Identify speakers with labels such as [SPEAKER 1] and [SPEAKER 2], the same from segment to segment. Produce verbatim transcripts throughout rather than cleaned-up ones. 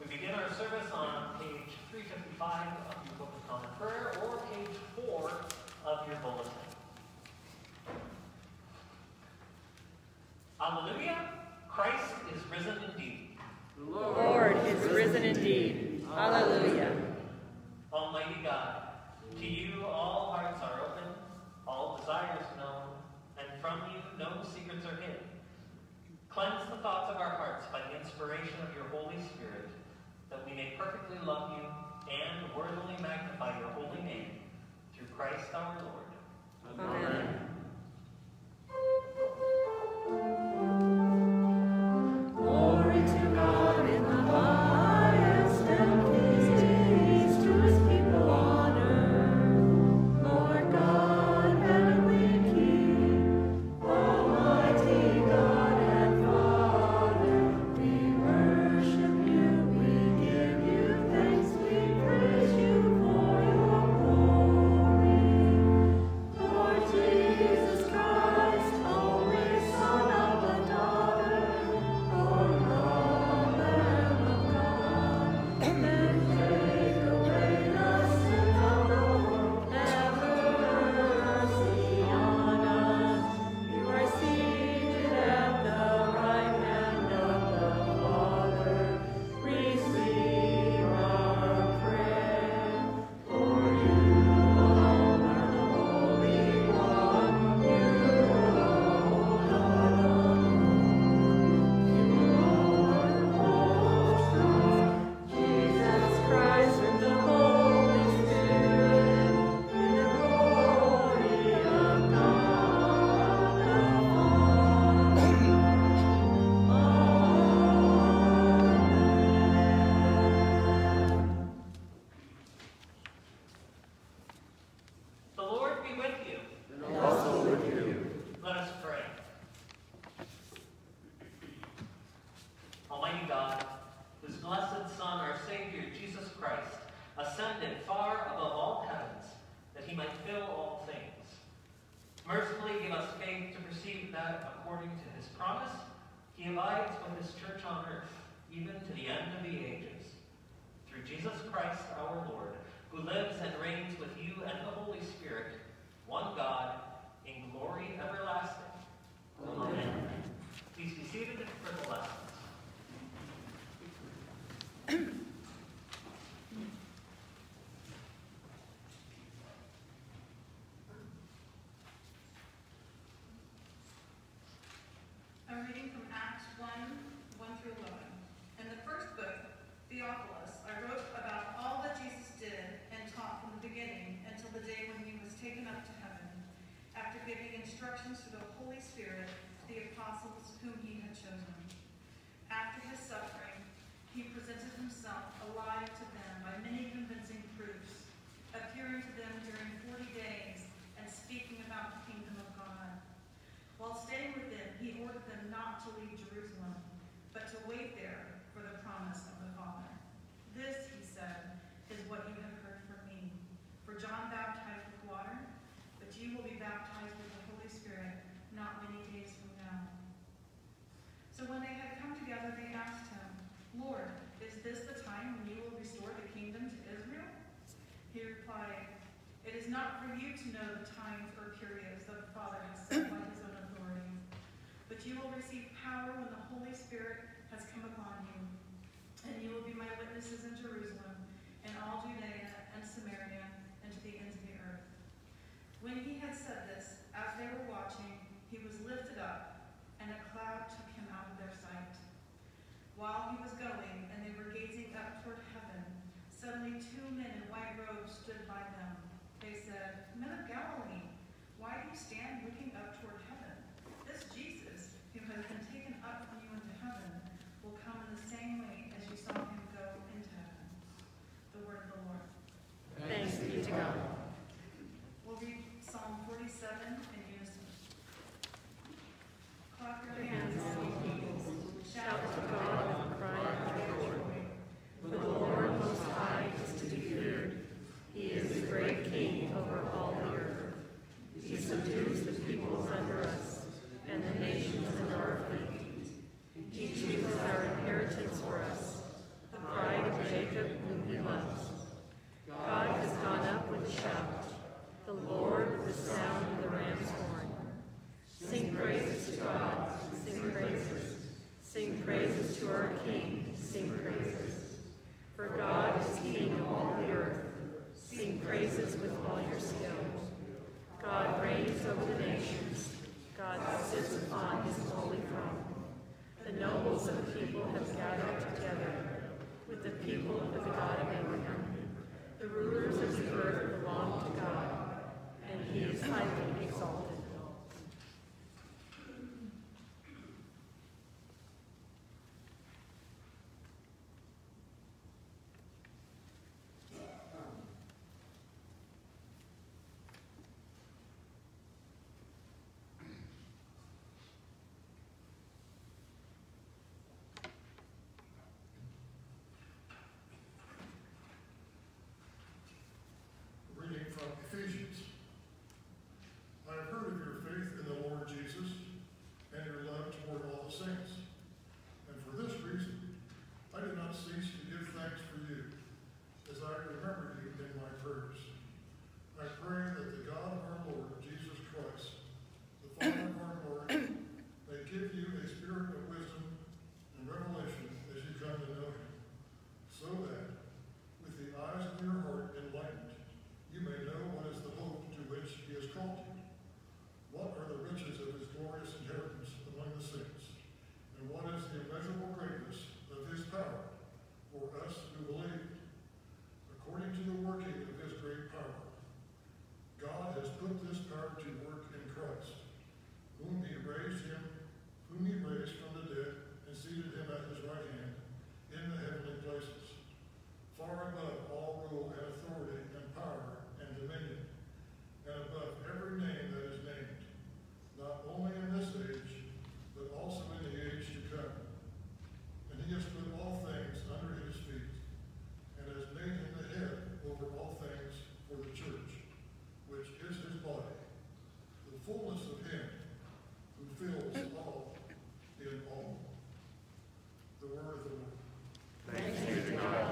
[SPEAKER 1] We begin our service on page three fifty-five of your Book of Common Prayer or page four of your bulletin. Alleluia! Christ is risen indeed.
[SPEAKER 2] The Lord is risen indeed. Alleluia.
[SPEAKER 1] Almighty God, to you all hearts are open, all desires known, and from you no secrets are hidden. Cleanse the thoughts of our hearts by the inspiration of your Holy Spirit, that we may perfectly love you and worthily magnify your holy name, through Christ our Lord.
[SPEAKER 2] Amen. Amen. Glory to God in the highest, and peace to his people on earth. Lord God, heavenly King, almighty God and Father, we worship you, we give you thanks, we praise you for your glory. Lord Jesus Christ, only Son of the Daughter, Lord God, Lamb of God, and take away the sin of the world, have mercy on us. You are seated at the right hand of the Father. Receive our prayer. For you alone are the Holy One. You alone are alone. You alone are the most high. Jesus Christ with the Holy Spirit, in the glory of God the Father. Amen.
[SPEAKER 1] The Lord be with you.
[SPEAKER 3] And also with you.
[SPEAKER 1] Let us pray. Almighty God, whose blessed Son, our Savior, Jesus Christ, ascended far above all heavens, that he might fill all things, mercifully give us faith to perceive that, according to his promise, he abides with his church on earth, even to the end of the ages. Through Jesus Christ our Lord, who lives and reigns with you and the Holy Spirit, one God, in glory everlasting. Amen. Please be seated for the lessons.
[SPEAKER 4] I'm reading from Acts one, one through eleven. In the first book, Theophilus, I wrote about all that Jesus did and taught from the beginning until the day when he was taken up to heaven, after giving instructions through the Holy Spirit to the apostles whom he had chosen. After his suffering, he presented himself alive to them by many convincing proofs, appearing to them during forty days and speaking about the kingdom of God. While staying with them, he ordered them not to leave Jerusalem, but to wait there for the promise of the Father. This, he said, is what you have heard from me. For John baptized with water, but you will be baptized with the Holy Spirit not many days from now. So when they had come together, they asked him, Lord, is this the time when you will restore the kingdom to Israel? He replied, it is not for you to know the times or periods that the Father has set by his own authority, but you will receive power when the Holy Spirit has come upon you, and you will be my witnesses in Jerusalem, and all Judea and Samaria, and to the ends of the earth. When he had said this, as they were watching, he was lifted up, and a cloud took him out of their sight. While he was going, and they were gazing up toward heaven, suddenly two men in white robes stood by them. They said, Men of Galilee, why do you stand looking up toward heaven? This Jesus, who has been taken up from you into heaven, will come in the same way as you saw him go into heaven. The word of the Lord.
[SPEAKER 2] Thanks be to God.
[SPEAKER 4] We'll read Psalm forty-seven in unison. Clap your hands, all peoples. Shout to God and cry out for joy.
[SPEAKER 2] For the Lord Most High is to be feared. He is the great King over all
[SPEAKER 5] glorious inheritance among the saints. And what is the immeasurable greatness of his power for us who believe? According to the working of his great power, God has put this power to work in Christ, whom he raised him, whom he raised from the dead and seated him at his right hand in the heavenly places, far above all rule and authority and power and dominion, and above every name that is named, not only in this age, but also in the age to come. And he has put all things under his feet, and has made him the head over all things for the church, which is his body, the fullness of him who fills all in all. The word of the Lord.
[SPEAKER 3] Thanks be to God.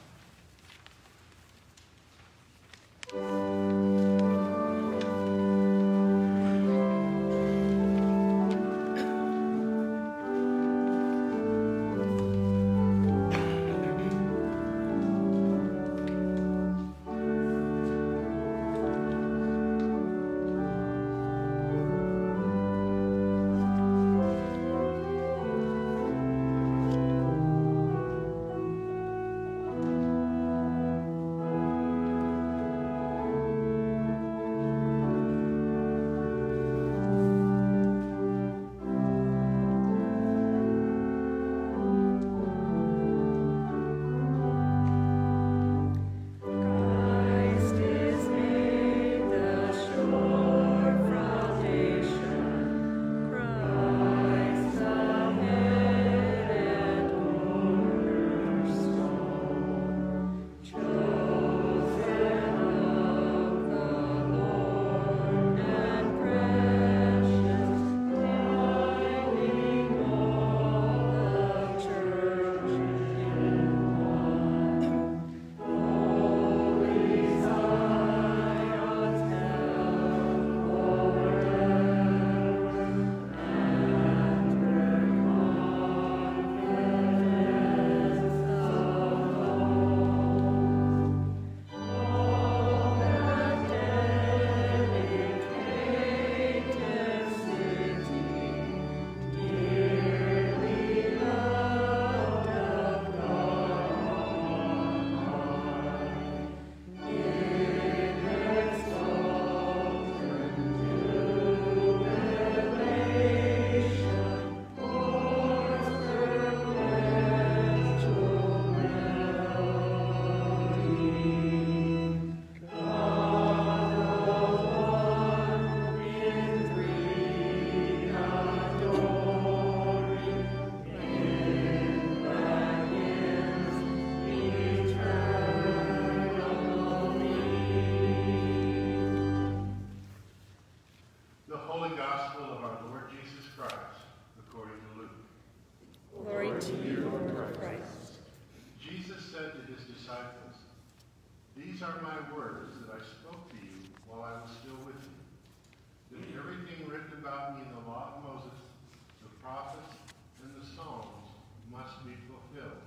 [SPEAKER 6] These are my words that I spoke to you while I was still with you, that everything written about me in the law of Moses, the prophets, and the Psalms must be fulfilled.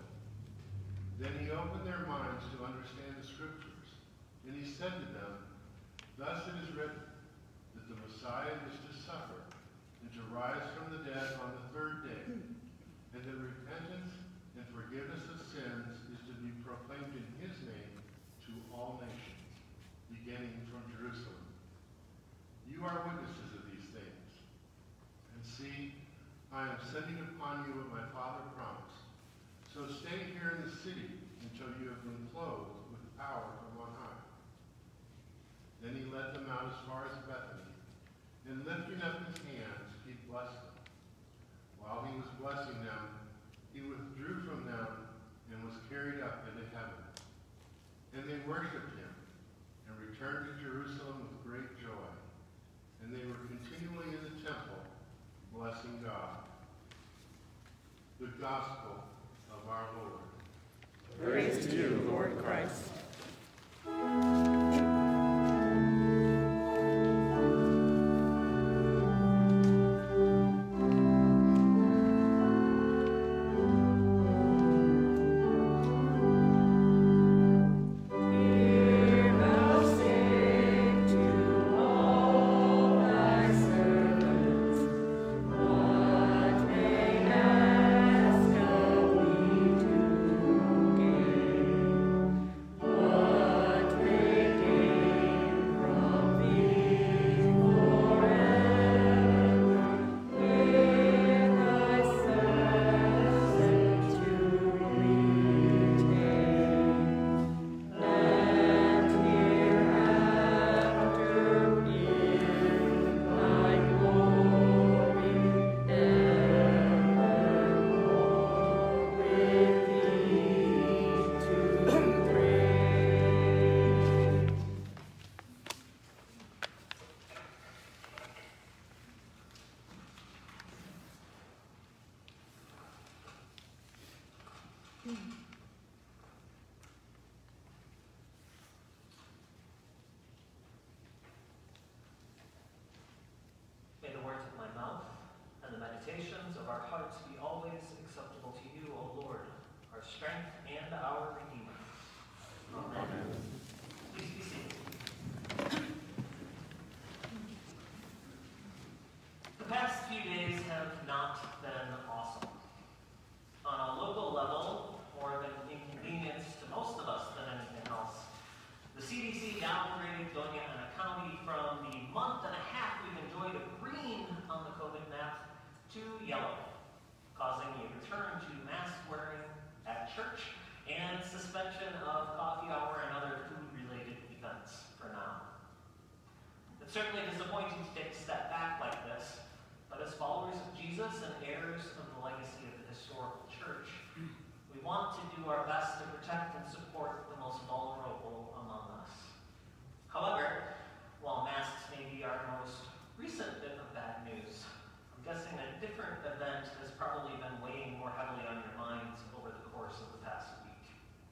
[SPEAKER 6] Then he opened their minds to understand the Scriptures, and he said to them, Thus it is written, that the Messiah is to suffer, and to rise from the dead on the third day, and that repentance and forgiveness of sins is to be proclaimed in his name to all nations, beginning from Jerusalem. You are witnesses of these things. And see, I am sending upon you what my Father promised. So stay here in the city until you have been clothed with power from on high. Then he led them out as far as Bethany, and lifting up his hands, he blessed them. While he was blessing them, he withdrew from them and was carried up into heaven. And they worshipped him and returned to Jerusalem with great joy. And they were continually in the temple, blessing God. The Gospel of our Lord.
[SPEAKER 2] Praise to you, Lord Christ.
[SPEAKER 3] Thank
[SPEAKER 1] meditations of our hearts be always acceptable to you, O Lord, our strength and our Redeemer. Amen. Amen. Please be seated. The past few days have not been awesome. On a local level, more of an inconvenience to most of us than anything else, the C D C downgraded Doña County from the month and a half we've enjoyed of green on the COVID map to yellow, causing a return to mask wearing at church and suspension of coffee hour and other food-related events for now. It's certainly disappointing to take a step back like this, but as followers of Jesus and heirs of the legacy of the historical church, we want to do our best to protect and support the most vulnerable among us. However, while masks may be our most recent bit of bad news, I'm guessing a different event has probably been weighing more heavily on your minds over the course of the past week.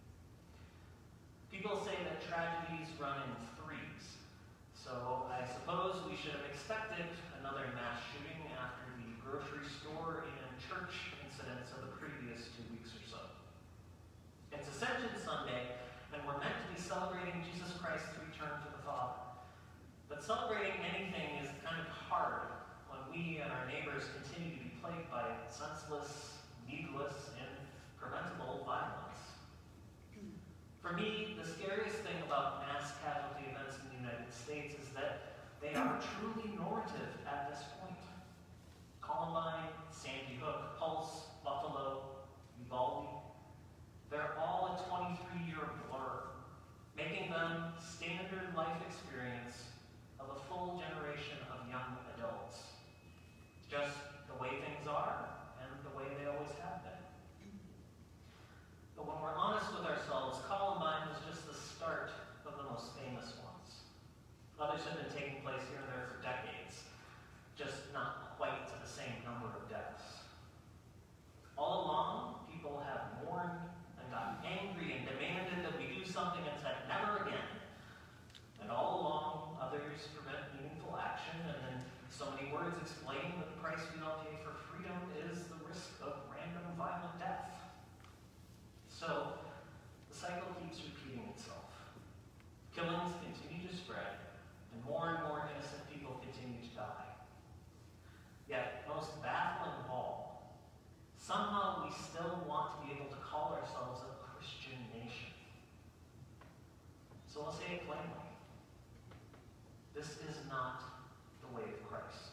[SPEAKER 1] People say that tragedies run in threes, so I suppose we should have expected another mass shooting after the grocery store and church incidents of the previous two weeks or so. It's Ascension Sunday, and we're meant to be celebrating Jesus Christ's return to the Father. But celebrating anything is kind of hard when we and our neighbors continue to be plagued by senseless, needless, and preventable violence. For me, the scariest thing about mass casualty events in the United States is that they are truly normative at this point. Columbine, Sandy Hook, Pulse, Buffalo, Uvalde, they're all a twenty-three-year blur, making them standard life experience of a full generation of young adults. Just the way things are, and the way they always have been. But when we're honest with ourselves, Columbine was just the start of the most famous ones. Others have been taking place here and there for decades, just not quite to the same number of deaths. All along, people have mourned and gotten angry and demanded that we do something and said, never again. And all along, others prevent meaningful action, and then so many words explain that the price we all pay for freedom is the risk of random violent death. So, the cycle keeps repeating itself. Killings continue to spread, and more and more innocent people continue to die. Yet, most baffling of all, somehow we still want to be able to call ourselves a Christian nation. So I'll say it plainly. This is not the way of Christ.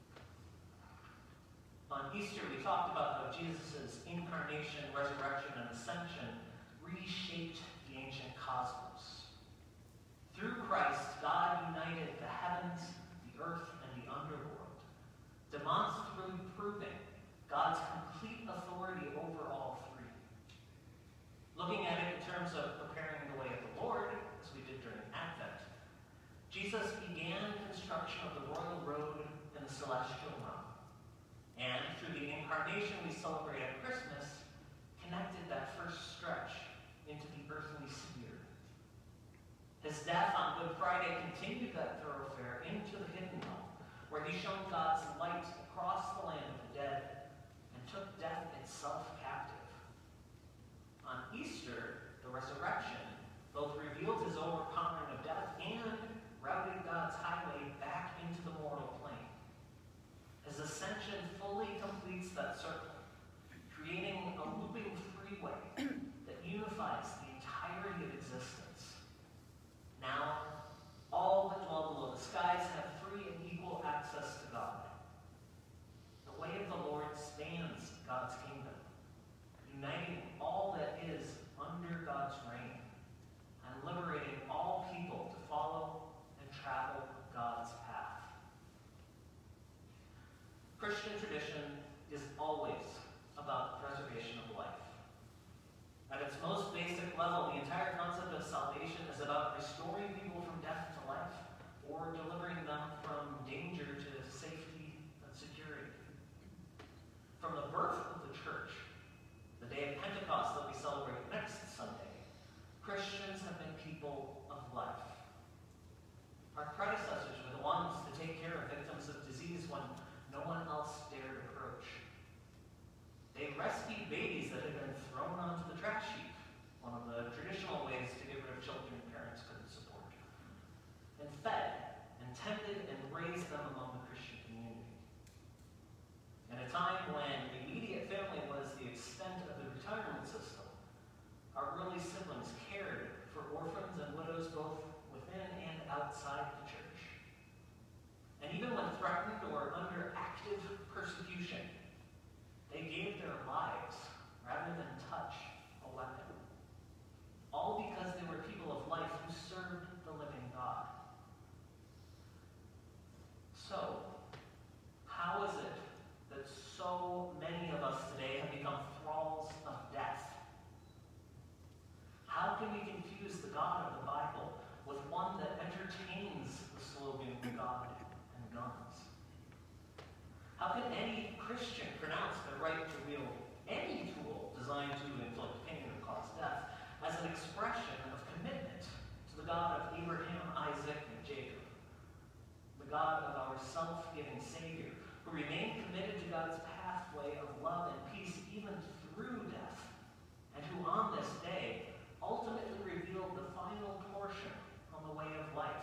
[SPEAKER 1] On Easter, we talked about how Jesus' incarnation, resurrection, and ascension reshaped the ancient cosmos. Through Christ, God united the heavens, the earth, and the underworld, demonstrably proving God's complete authority over all three. Looking at it in terms of preparing the way of the Lord, as we did during Advent, Jesus began construction of the royal road in the celestial realm. And through the incarnation we celebrate at Christmas, connected that first stretch into the earthly sphere. His death on Good Friday continued that thoroughfare into the hidden realm, where he shone God's light across the land of the dead and took death itself captive. On Easter, the resurrection both revealed his overpowering of death and routed God's highway back into the mortal plane. His ascension fully completes that circle, creating a looping freeway that unifies the entirety of existence. Now, all that dwell below the skies have free and equal access to God. The way of the Lord spans God's kingdom, uniting all that is under God's reign and liberating all people to follow and travel God's path. Christian tradition is always about preservation of life. At its most basic level, the entire concept of salvation is about restoring people from death to life or delivering them from danger to safety and security. From the birth of the church, the day of Pentecost that we celebrate next Sunday, Christians have been people of life. Our predecessors were the ones to take care of victims of disease when no one else dared approach. They gave their lives rather than touch a weapon. All because they were people of life who served the living God. So, how is it that so many of us today have become thralls of death? How can we confuse the God of the Bible with one that entertains the slogan God and guns? How can any Christian pronounce their right to wield any tool designed to inflict pain or cause death as an expression of commitment to the God of Abraham, Isaac, and Jacob? The God of our self-giving Savior, who remained committed to God's pathway of love and peace even through death, and who on this day ultimately revealed the final portion on the way of life.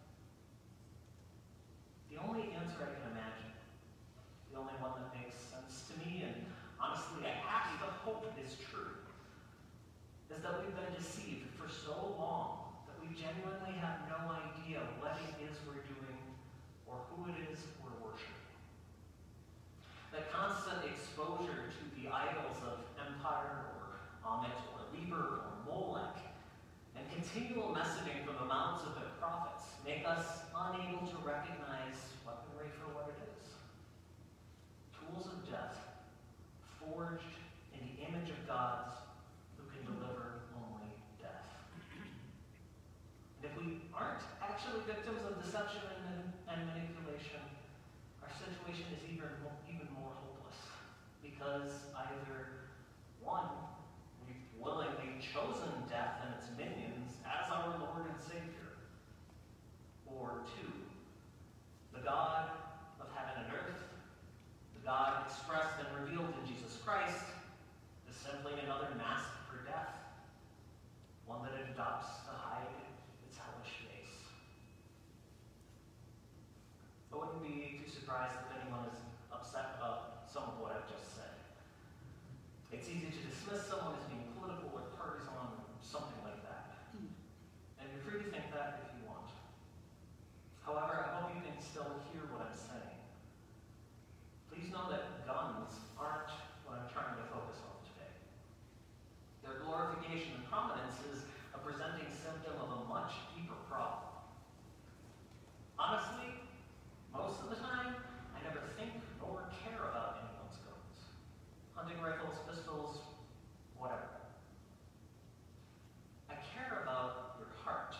[SPEAKER 1] The only answer I can imagine, the only one that makes sense to me, and honestly I have to hope is true, is that we've been deceived for so long that we genuinely have no idea what it is we're doing or who it is we're worshiping. That constant exposure to the idols of Empire or Ammit or Liber or Molech and continual messaging from the mouths of their prophets make us unable to recognize weaponry for what it is. Tools of death forged in the image of gods who can deliver only death. And if we aren't actually victims of deception and, and manipulation, our situation is even, even more hopeless. Because either, one, we've willingly chosen death and its minions as our Lord and Savior, or two, the God of heaven and earth, the God expressed and revealed in Jesus Christ, is simply another mask for death, one that it adopts to hide its hellish face. I wouldn't be too surprised if anyone is upset about some of what I've just said. It's easy to dismiss someone as being political or partisan or something like that. And you're free to think that if you want. However, I hope you can still hear what I'm saying. Please know that guns aren't what I'm trying to focus on today. Their glorification and prominence is a presenting symptom of a much deeper problem. Honestly, most of the time, I never think nor care about anyone's guns. Hunting rifles, pistols, whatever. I care about your heart.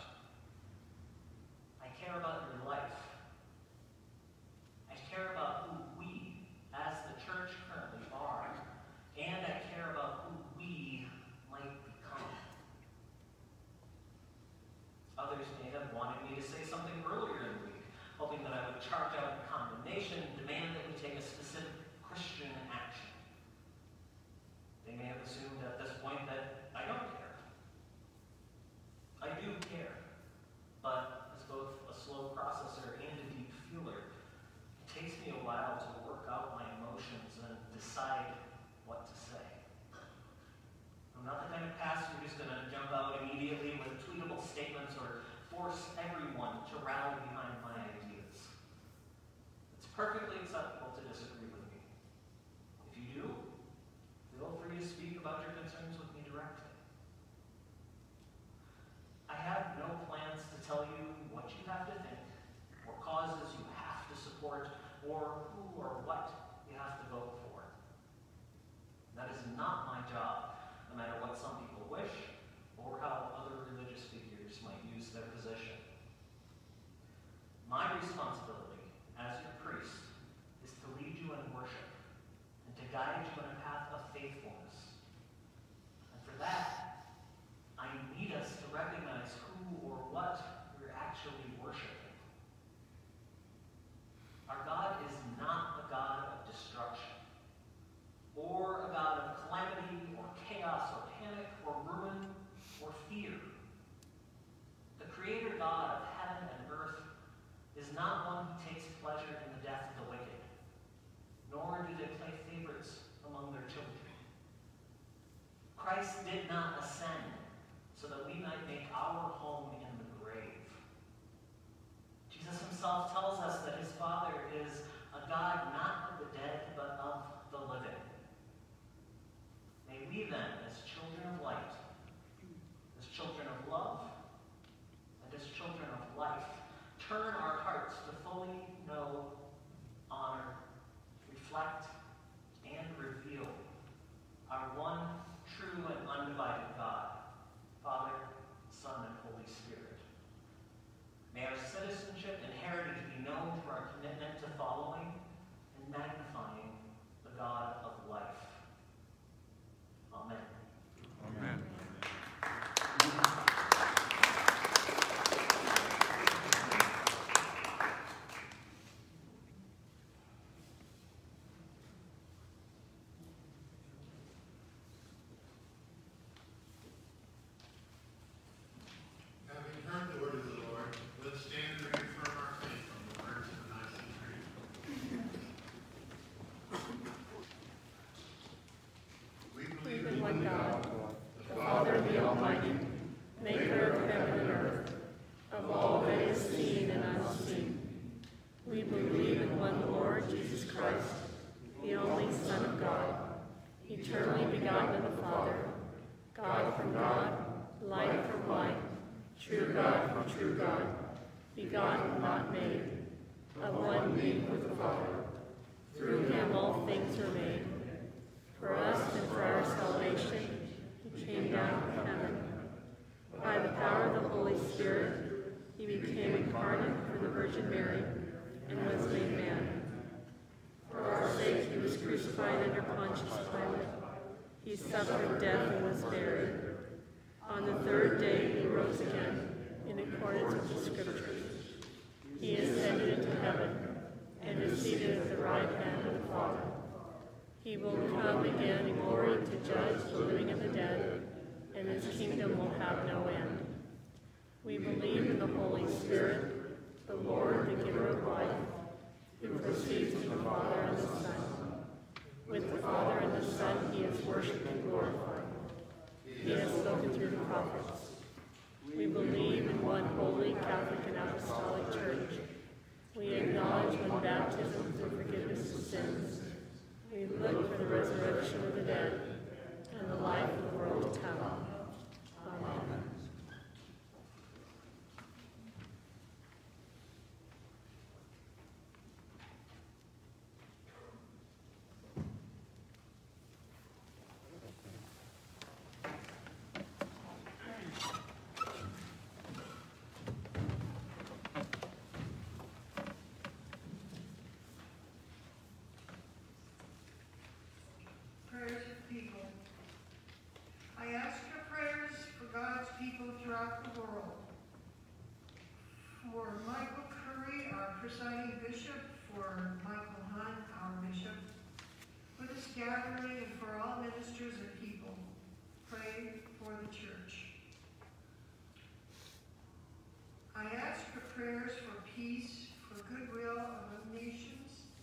[SPEAKER 1] I care about your life. I care about who we, as the church, currently are, and I care about who we might become. Others may have wanted me to say something earlier in the week, hoping that I would charge out condemnation and demand that we take a specific Christian action. They may have assumed at this point that I don't care. I do care, but as both a slow processor and a deep feeler, it takes me a while to work out my emotions and decide what to say. I'm not the kind of pastor who's going to jump out immediately with tweetable statements or force everyone to rally behind my ideas. It's perfectly acceptable to disagree with me. If you do, feel free to speak about your concerns with me directly. I have no plans to tell you what you have to think, or causes you have to support, or who or what you have to vote for. That is not my job, no matter what some people wish, or how other religious figures might use their position. My responsibility as your priest is to lead you in worship and to guide you in a path of faithfulness. And for that, I need us to recognize who or what we're actually worshiping. Our God is not a God of destruction, or a God of calamity, or chaos, or panic, or ruin, or fear. The Creator God of heaven and earth is not one who takes pleasure in the death of the wicked, nor do they play favorites among their children. Christ did not ascend so that we might make our home in the grave. Jesus himself tells us that his Father is a God not of the dead, but of the living.
[SPEAKER 2] Christ, the only Son of God, eternally begotten of the Father, God from God, light from light, true God from true God, begotten, not made, of one being with the Father. Through him all things were made. For us and for our salvation, he came down from heaven. By the power of the Holy Spirit, he became incarnate from the Virgin Mary and was made man. For our sake he was crucified under Pontius Pilate. He suffered death and was buried. On the third day he rose again, in accordance with the Scriptures. He ascended into heaven and is seated at the right hand of the Father. He will come again in glory to judge the living and the dead, and his kingdom will have no end. We believe in the Holy Spirit, the Lord, the giver of life, who proceeds from the Father and the Son. With the Father and the Son he is worshipped and glorified. He has spoken through the prophets. We believe in one holy, Catholic, and Apostolic Church. We acknowledge one baptism for forgiveness of sins. We look for the resurrection of the dead and the life of the world to come. Amen.
[SPEAKER 7] Prayers of people. I ask your prayers for God's people throughout the world. For Michael Curry, our presiding bishop, for Michael Hunt, our bishop, for this gathering and for all ministers and people. Pray for the church. I ask for prayers for peace, for goodwill among nations,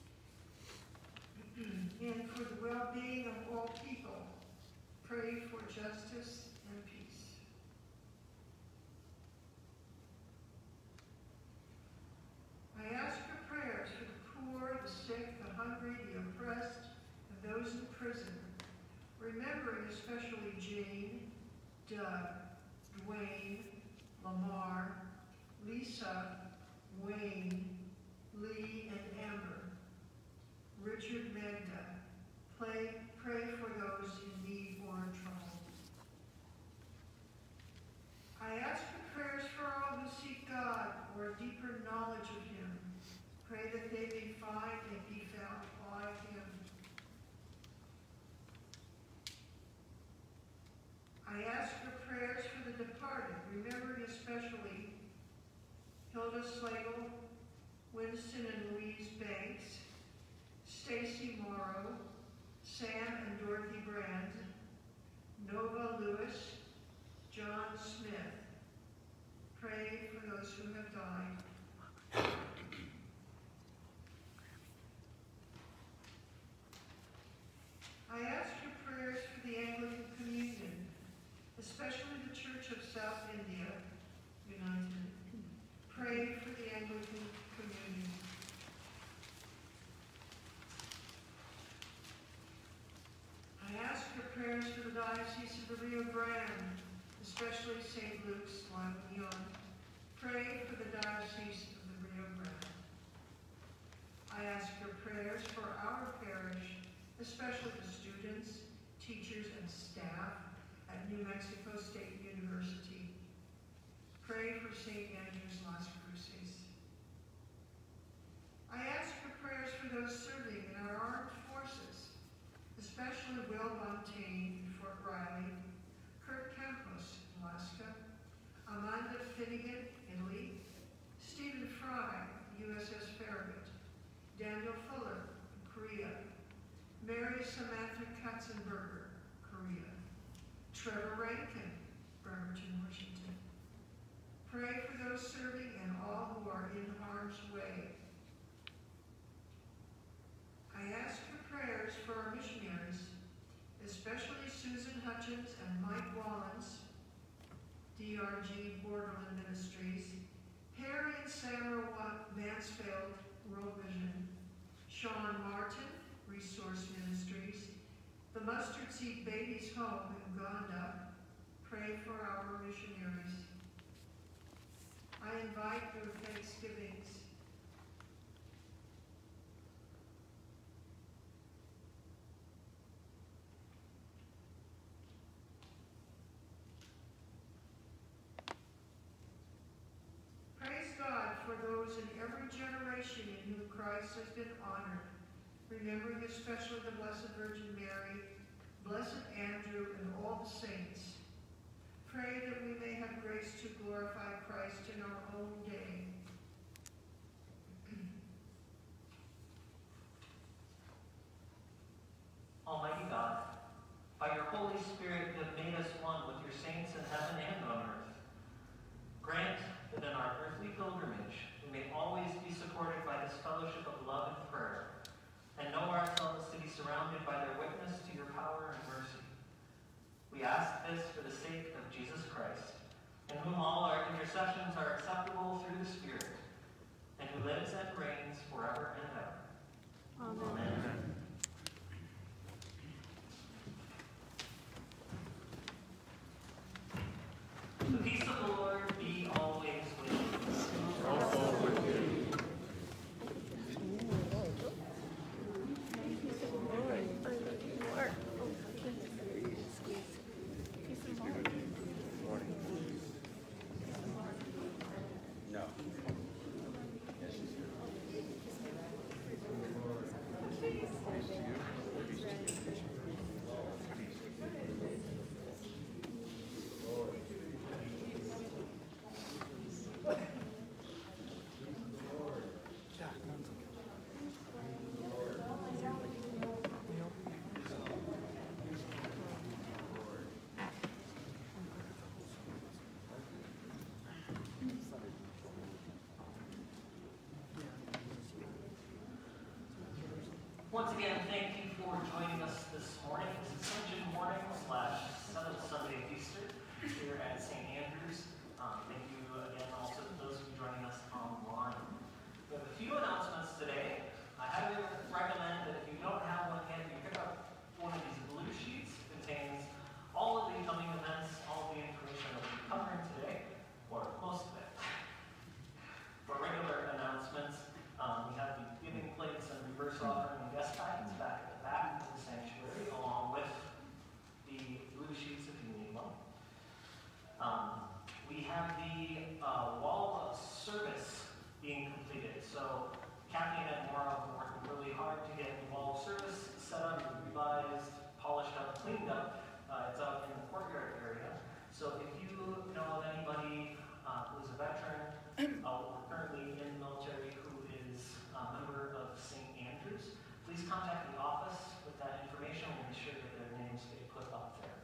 [SPEAKER 7] and for the well-being of all people. Pray for justice and peace. I ask for prayers for the poor, the sick, the hungry, the oppressed, and those in prison, remembering especially Jane, Doug, Dwayne, Lamar, Lisa, Wayne, Lee, and Amber, Richard, Magda. Pray, pray for those in need or in trouble. I ask for prayers for all who seek God or a deeper knowledge of him. Pray that they may find and be found by him. I ask for prayers for the departed, remembering especially Hilda Slagle, Winston and Louise Banks, Stacy Morrow, Sam and Dorothy Brand, Nova Lewis, John Smith. Pray for those who have died. I ask for prayers for the Anglican Communion, especially the Church of South India United. Pray for the Anglican Communion. I ask for prayers for the Diocese of the Rio Grande, especially Saint Luke's La Union. Pray for the Diocese of the Rio Grande. I ask for prayers for our parish, especially the students, teachers, and staff at New Mexico State University. Pray for Saint Andrew's Las Cruces. I ask for prayers for those serving in our armed forces, especially Will Bontaine in Fort Riley, Kurt Campos, Alaska, Amanda Finnegan, Italy, Stephen Fry, U S S Farragut, Daniel Fuller, Korea, Mary Samantha Katzenberger, Korea, Trevor Rankin, Bremerton, Washington. Pray for those serving and all who are in harm's way. I ask for prayers for our missionaries, especially Susan Hutchins and Mike Wallens, D R G Borderland Ministries, Harry and Sarah Mansfield, World Vision, Sean Martin, Resource Ministries, the Mustard Seed Babies Home in Uganda. Pray for our missionaries. I invite your thanksgivings. Praise God for those in every generation in whom Christ has been honored, remembering especially the Blessed Virgin Mary, Blessed Andrew, and all the saints. Pray that we may have grace to glorify Christ in our own day.
[SPEAKER 1] Almighty God, by your Holy Spirit you have made us one with your saints in heaven and on earth. Grant that in our earthly pilgrimage we may always be supported by this fellowship of love and prayer, and know ourselves to be surrounded by their witness to your power and mercy. We ask this for the sake of Jesus Christ, in whom all our intercessions are acceptable through the Spirit, and who lives and reigns forever and ever.
[SPEAKER 2] Amen.
[SPEAKER 1] Amen. The peace of the Lord be always with you.
[SPEAKER 3] Also with you. No.
[SPEAKER 1] Once again, thank you for joining us this morning. It's Ascension morning slash seventh Sunday of Easter here at Saint Andrews. Um, thank you again also to those of you joining us online. We have a few announcements today. I highly recommend that if you don't have one yet, you pick up one of these blue sheets. It contains all of the coming events, all of the information that we'll be covering today, or most of it. For regular announcements, um, we have the giving plates and reverse offering and guest guidance back at the back of the sanctuary, along with the blue sheets if you need one. Um, we have the uh, wall of service being completed. So Kathy and Ed Mora have been working really hard to get the wall of service set up, revised, polished up, cleaned up. Uh, it's out in the courtyard area. So if you know of anybody uh, who's a veteran uh, or currently in the military who is a member of Saint Andrews, please contact the office with that information. We'll be sure that their names get put up there.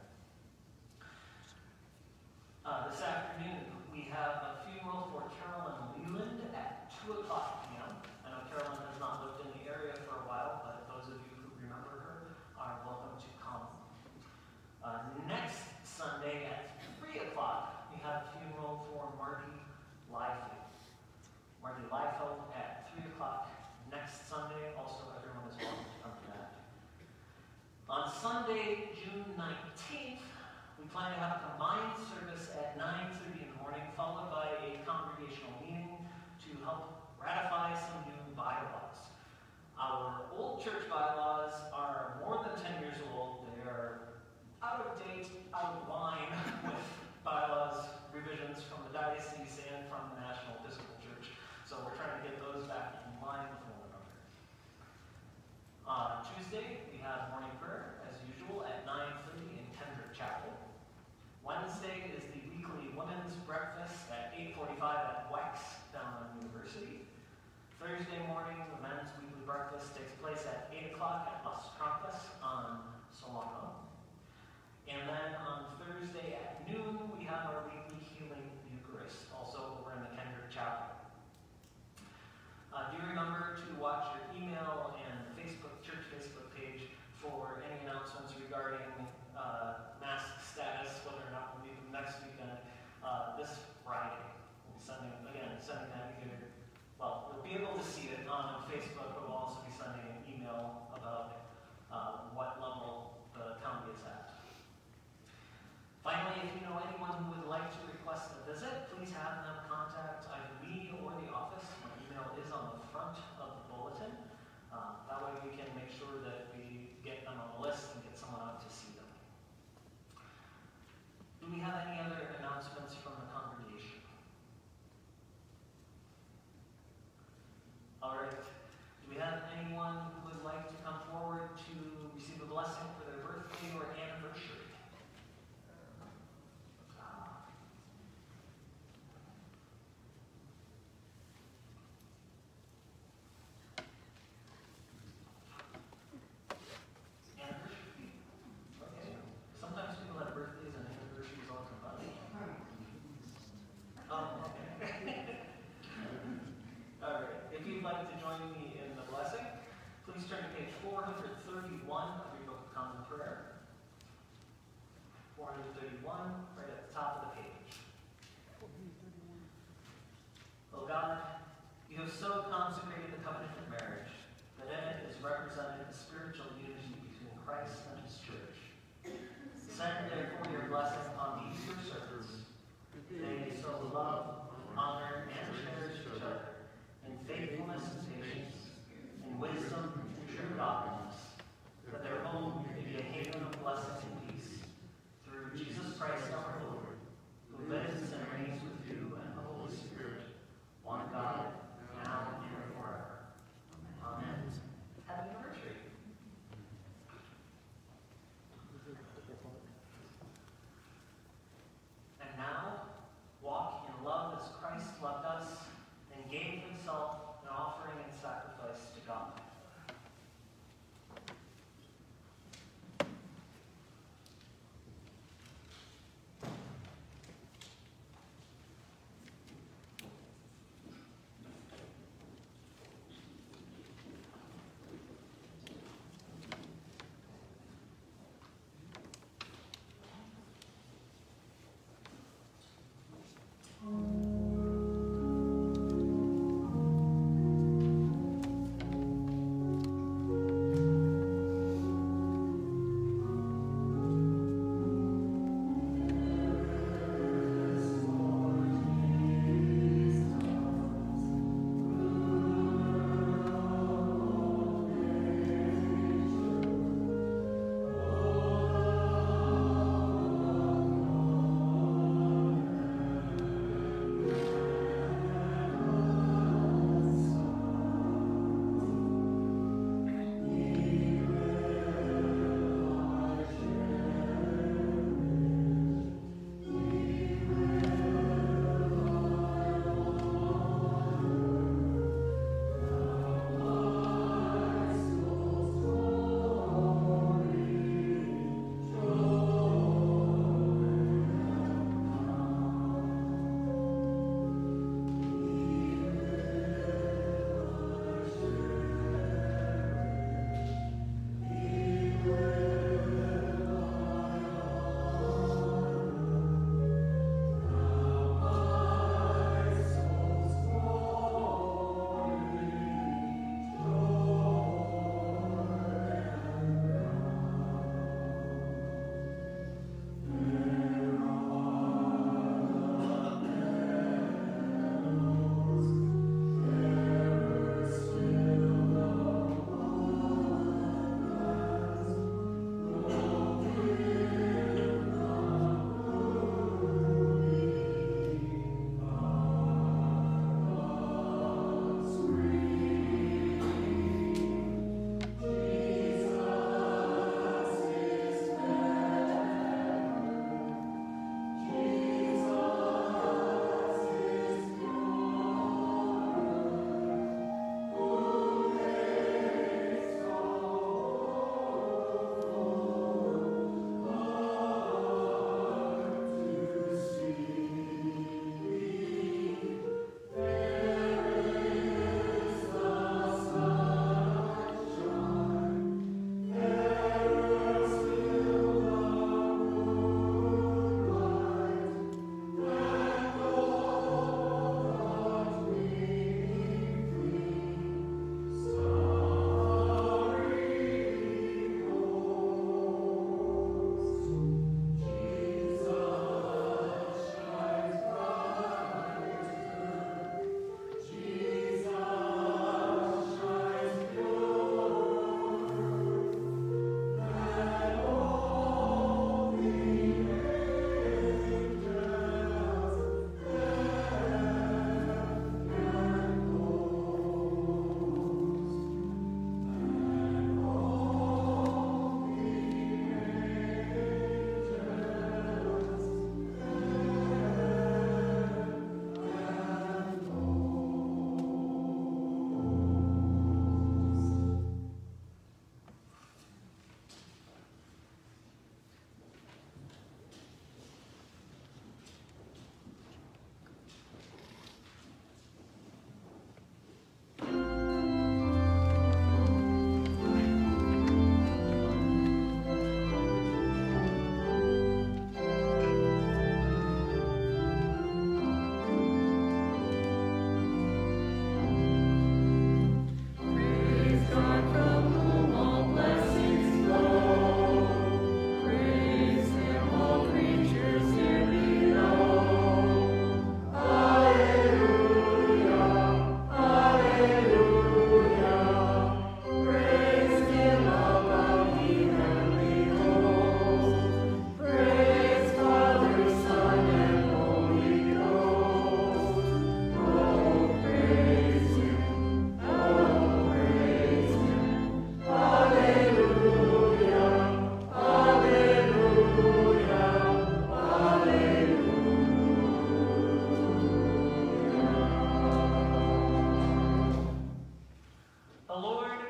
[SPEAKER 1] Uh, this afternoon, we have a funeral for Carolyn Leland at two o'clock p m I know Carolyn has not lived in the area for a while, but those of you who remember her are welcome to come. Uh, next Sunday at three o'clock, we have a funeral for Marty Liefeld. Marty Liefeld at three o'clock next Sunday. Also, everyone is welcome to come to that. On Sunday, June nineteenth, we plan to have a combined service at nine thirty in the morning, followed by a congregational meeting to help ratify some new bylaws. Our old church bylaws are more than ten years old. They are out of date, out of line with bylaws revisions from the diocese and from the National Episcopal Church. So we're trying to get those back in line with one another. On Tuesday, we have morning prayer, as usual, at nine thirty in Kendrick Chapel. Wednesday is the weekly women's breakfast at eight forty-five at Wex down on University. Thursday morning, the men's weekly breakfast takes place at eight o'clock at Las Trampas on Solano. And then on Thursday at noon, we have our weekly healing Eucharist, also over in the Kendrick Chapel. Uh, do remember to watch your email and the Facebook, church Facebook page for any announcements regarding uh, mask status, whether or not we'll be next weekend. Uh, this Friday, we'll be sending, again, sending that either, well, we'll be able to see it on Facebook, but we'll also be sending anyone who would like to come forward to receive a blessing for their birthday or anniversary? Ah. Anniversary? Okay. Sometimes people have birthdays and anniversaries all combined. Oh, okay. All right. If you'd like to join me in the blessing, please turn to page four hundred thirty-one of your Book of Common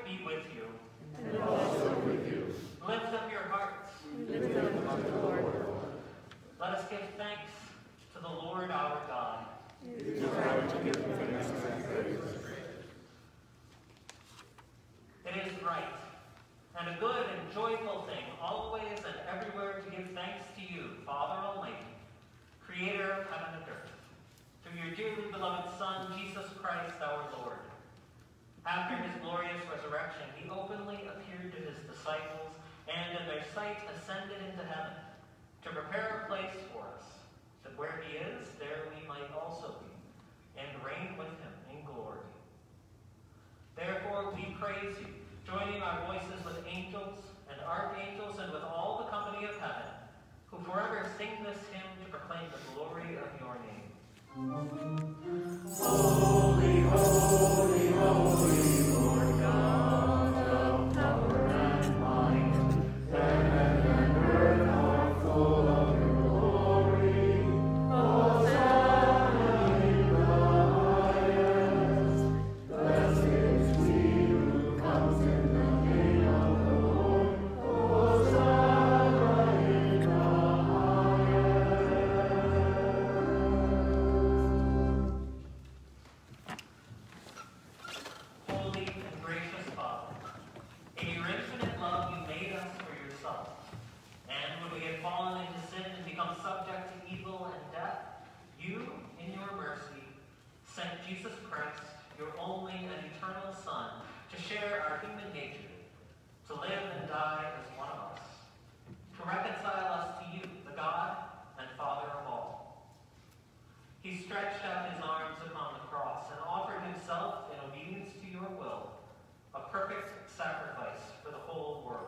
[SPEAKER 1] be with you.
[SPEAKER 2] And also with you.
[SPEAKER 1] Lift up your hearts.
[SPEAKER 2] Lift up the Lord.
[SPEAKER 1] Let us give thanks to the Lord our God.
[SPEAKER 2] It is right to give thanks and praise.
[SPEAKER 1] It is right and a good and joyful thing, always and everywhere, to give thanks to you, Father Almighty, Creator of heaven and earth, through your dearly beloved Son, Jesus Christ our Lord. After his glorious resurrection, he openly appeared to his disciples, and in their sight ascended into heaven, to prepare a place for us, that where he is, there we might also be, and reign with him in glory. Therefore we praise you, joining our voices with angels and archangels and with all the company of heaven, who forever sing this hymn to proclaim the glory of your name.
[SPEAKER 2] Holy, holy, holy, Lord God of power and might, heaven and earth are full of your glory. Hosanna in the highest. Blessed is he who comes in the name of the Lord. Hosanna in the highest.
[SPEAKER 1] Holy and gracious Father, in your infinite love you made us for yourself. And when we had fallen into sin and become subject to evil and death, you, in your mercy, sent Jesus Christ, your only and eternal Son, to share our human nature, to live and die as one of us, to reconcile us to you, the God and Father of all. He stretched out his arms upon the cross and offered himself in obedience to your will, a perfect sacrifice for the whole world.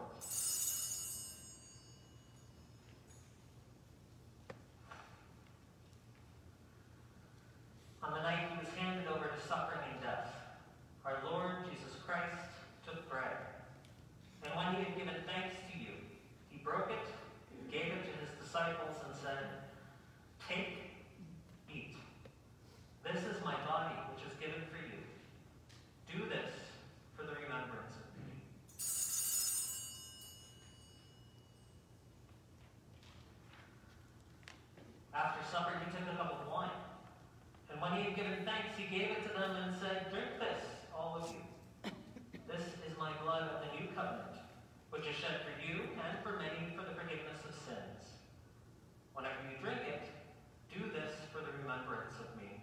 [SPEAKER 1] On the night he was handed over to suffering and death, our Lord Jesus Christ took bread, and when he had given thanks to you, he broke it, gave it to his disciples, and said, "Take, eat. This is my body, which is given for you. Do this for the remembrance of me." After supper, he took a cup of wine, and when he had given thanks, he gave it to them and said, "Drink this, all of you. This is my blood of the new covenant, which is shed for you and for many for the forgiveness of sins. Whenever you drink it, do this for the remembrance of me."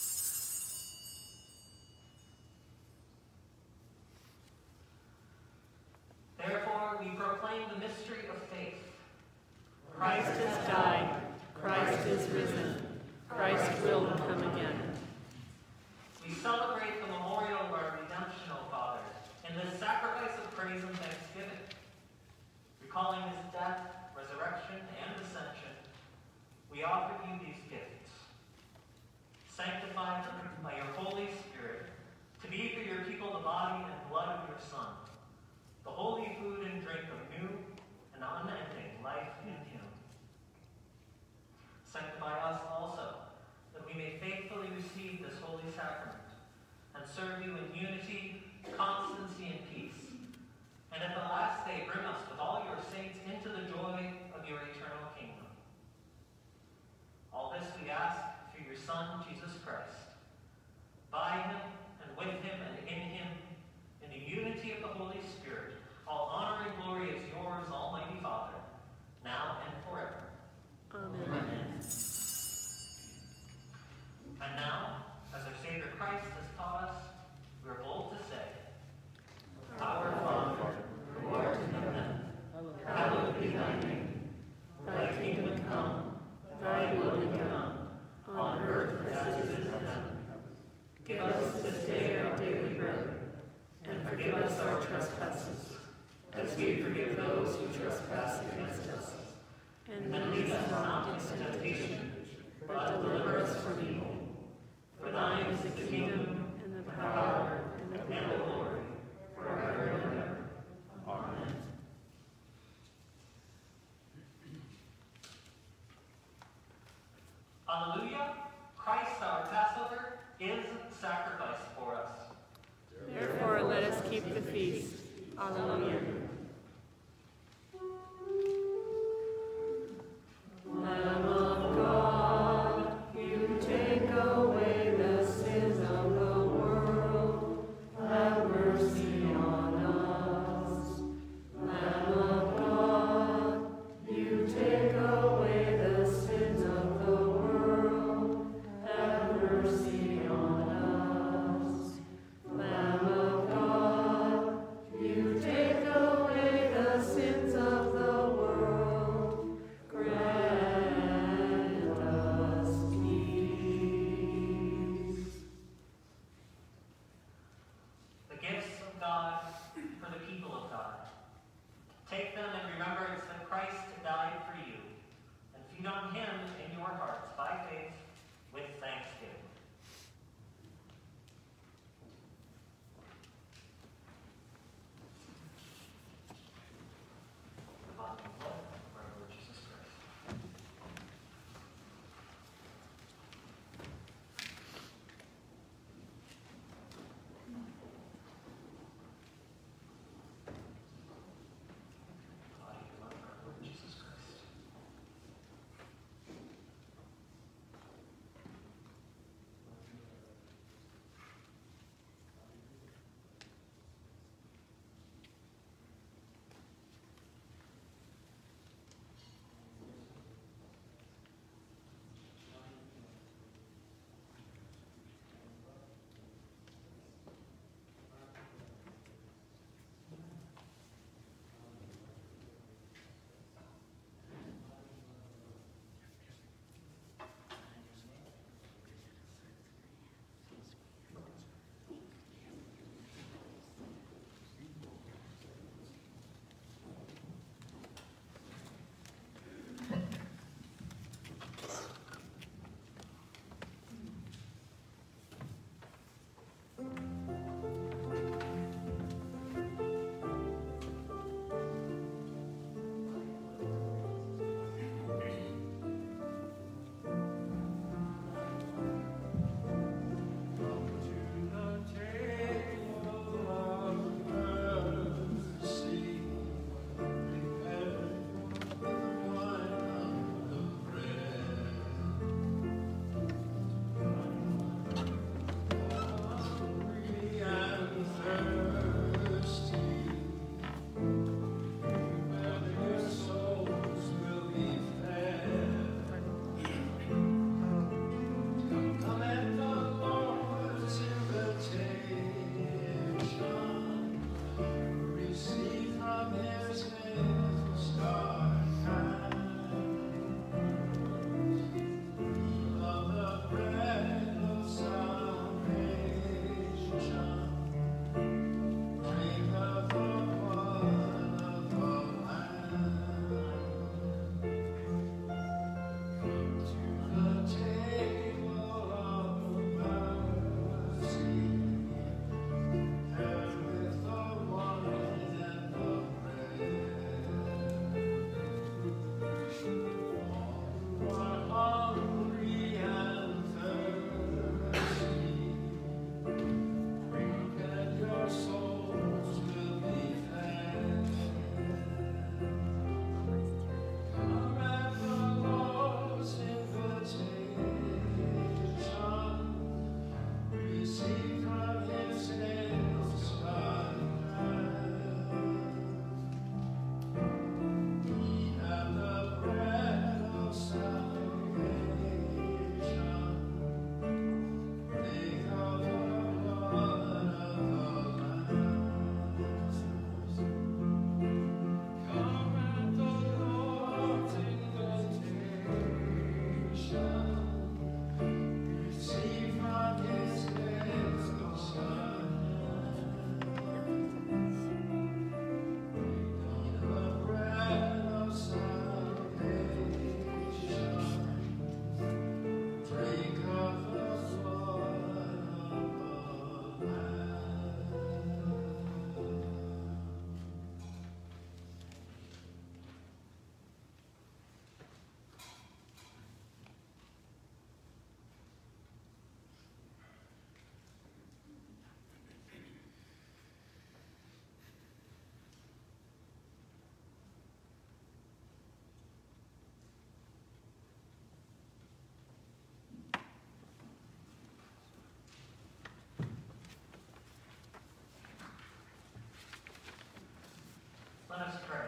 [SPEAKER 1] Therefore, we proclaim the mystery of faith.
[SPEAKER 2] Christ has died. Christ is risen. Christ will come again.
[SPEAKER 1] We celebrate the memorial of our redemption, O Father, in this sacrifice of praise and thanksgiving. Recalling his death, resurrection, and ascension, we offer you these gifts. Sanctify them by your Holy Spirit, to be for your people the body and blood of your Son, the holy food and drink of new and unending life in him. Sanctify us also, that we may faithfully receive this holy sacrament and serve you in unity, constancy, and peace. And at the last day, bring us with all your saints into the joy of your eternal kingdom. All this we ask through your Son, Jesus Christ. By him, and with him, and in him, in the unity of the Holy
[SPEAKER 2] keep the feast. Alleluia. Lamb of God, you take away the sins of the world. Have mercy on us. Lamb of God, you take away the sins of the world. Have mercy on us. Lamb of God, you take away
[SPEAKER 1] Let us pray.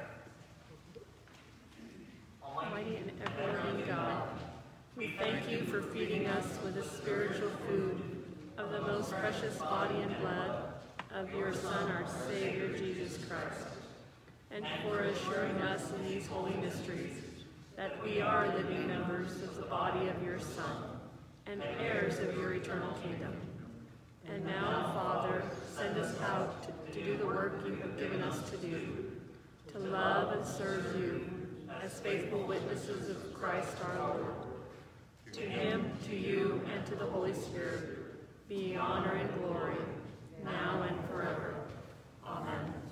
[SPEAKER 2] Almighty and ever-living God, we thank you for feeding us with the spiritual food of the most precious body and blood of your Son, our Savior, Jesus Christ, and for assuring us in these holy mysteries that we are living members of the body of your Son and heirs of your eternal kingdom. And now, Father, send us out to, to do the work you have given us to do, to love and serve you as faithful witnesses of Christ our Lord. To him, to you, and to the Holy Spirit be honor and glory, now and forever. Amen.